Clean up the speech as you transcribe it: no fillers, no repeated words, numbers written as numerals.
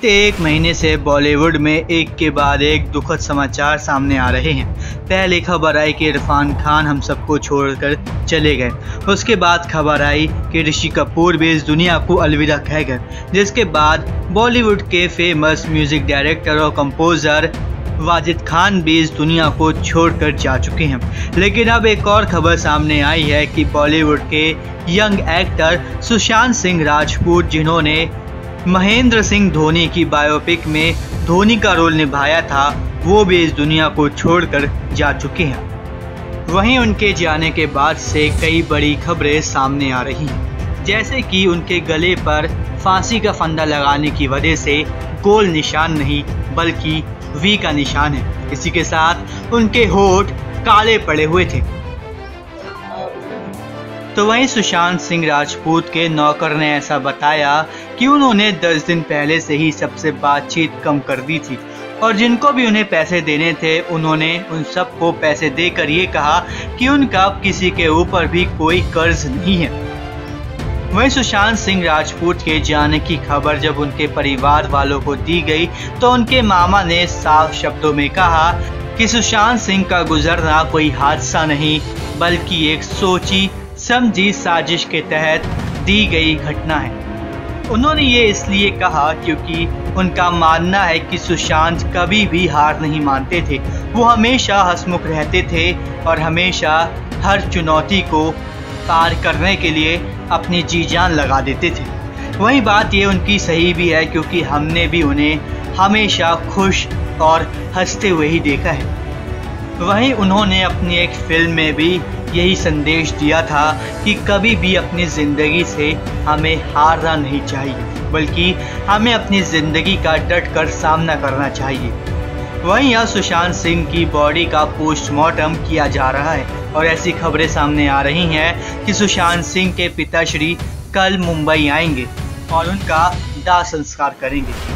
बीते एक महीने से बॉलीवुड में एक के बाद एक दुखद समाचार सामने आ रहे हैं। पहले खबर आई कि इरफान खान हम सबको छोड़कर चले गए। उसके बाद खबर आई कि ऋषि कपूर भी इस दुनिया को अलविदा कह गए, जिसके बाद बॉलीवुड के फेमस म्यूजिक डायरेक्टर और कंपोजर वाजिद खान भी इस दुनिया को छोड़कर जा चुके हैं। लेकिन अब एक और खबर सामने आई है कि बॉलीवुड के यंग एक्टर सुशांत सिंह राजपूत, जिन्होंने महेंद्र सिंह धोनी की बायोपिक में धोनी का रोल निभाया था, वो भी इस दुनिया को छोड़कर जा चुके हैं। वहीं उनके जाने के बाद से कई बड़ी खबरें सामने आ रही हैं, जैसे कि उनके गले पर फांसी का फंदा लगाने की वजह से गोल निशान नहीं बल्कि वी का निशान है। इसी के साथ उनके होठ काले पड़े हुए थे। तो वहीं सुशांत सिंह राजपूत के नौकर ने ऐसा बताया कि उन्होंने 10 दिन पहले से ही सबसे बातचीत कम कर दी थी और जिनको भी उन्हें पैसे देने थे उन्होंने उन सबको पैसे देकर ये कहा कि उनका किसी के ऊपर भी कोई कर्ज नहीं है। वहीं सुशांत सिंह राजपूत के जाने की खबर जब उनके परिवार वालों को दी गई तो उनके मामा ने साफ शब्दों में कहा कि सुशांत सिंह का गुजरना कोई हादसा नहीं बल्कि एक सोची समझी साजिश के तहत दी गई घटना है। उन्होंने ये इसलिए कहा क्योंकि उनका मानना है कि सुशांत कभी भी हार नहीं मानते थे। वो हमेशा हंसमुख रहते थे और हमेशा हर चुनौती को पार करने के लिए अपनी जी जान लगा देते थे। वही बात ये उनकी सही भी है क्योंकि हमने भी उन्हें हमेशा खुश और हंसते हुए ही देखा है। वहीं उन्होंने अपनी एक फिल्म में भी यही संदेश दिया था कि कभी भी अपनी ज़िंदगी से हमें हारना नहीं चाहिए बल्कि हमें अपनी ज़िंदगी का डट कर सामना करना चाहिए। वहीं यह सुशांत सिंह की बॉडी का पोस्टमार्टम किया जा रहा है और ऐसी खबरें सामने आ रही हैं कि सुशांत सिंह के पिताश्री कल मुंबई आएंगे और उनका दाह संस्कार करेंगे।